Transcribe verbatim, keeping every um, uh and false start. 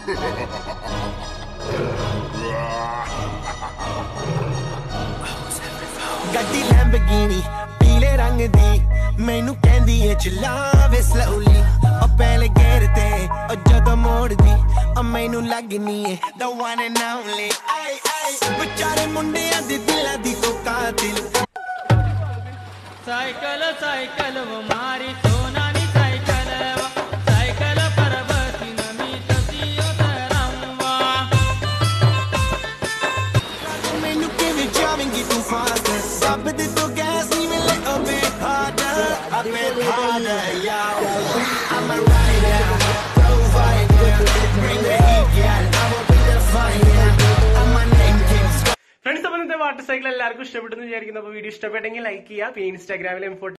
ਗੱਡੀ ਲੈਂਬਰਗਿਨੀ ਪੀਲੇ ਰੰਗ ਦੀ ਮੈਨੂੰ ਕਹਿੰਦੀ ਏ ਚਲਾਵੇ ਸਲੋਲੀ ਉਹ ਪਹਿਲੇ ਗੇਰ ਤੇ ਉਹ ਜਦੋਂ ਮੋੜਦੀ ਉਹ ਮੈਨੂੰ ਲੱਗਨੀ ਏ the one and only ਆਈ ਆਈ ਵਿਚਾਰੇ ਮੁੰਡਿਆਂ ਦੇ ਦਿਲਾਂ ਦੀ ਕੋ ਕਾਤਿਲ साइकिल साइकिल वो मारी सोनानी साइकिल साइकिल पर बसी नमी तसियो तरंवा मैनू किवें जावेंगी तू फास्ट सब दे तो गैस नहीं मिले a bit harder a bit harder yeah I'm a rider provider bring the heat yeah I will bring the fire I'm a name king friends, അപ്പം ഇന്നത്തെ വാട്ടർ സൈക്കിൾ എല്ലാവർക്കും ഇഷ്ടപ്പെട്ടെന്ന് വിചാരിക്കുന്നു. അപ്പോൾ വീഡിയോ ഇഷ്ടപ്പെട്ടെങ്കിൽ ലൈക്ക് ചെയ്യുക. പിന്നെ ഇൻസ്റ്റാഗ്രാമിൽ